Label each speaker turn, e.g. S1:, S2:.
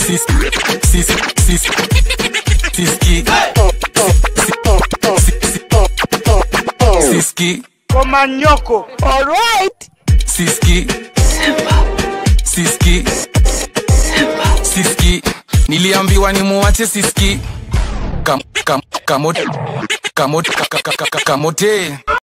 S1: Siskii.
S2: Komanyoko.
S3: All right.
S1: Siskii. Siskii. Siskii. Niliambiwa ni muache siskii. Kamote.